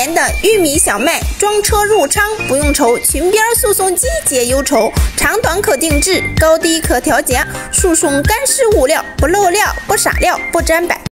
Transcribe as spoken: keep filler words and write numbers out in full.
年的玉米、小麦装车入仓，不用愁裙边诉讼机解忧愁，长短可定制，高低可调节，诉讼干湿物料，不漏料，不洒料，不沾白。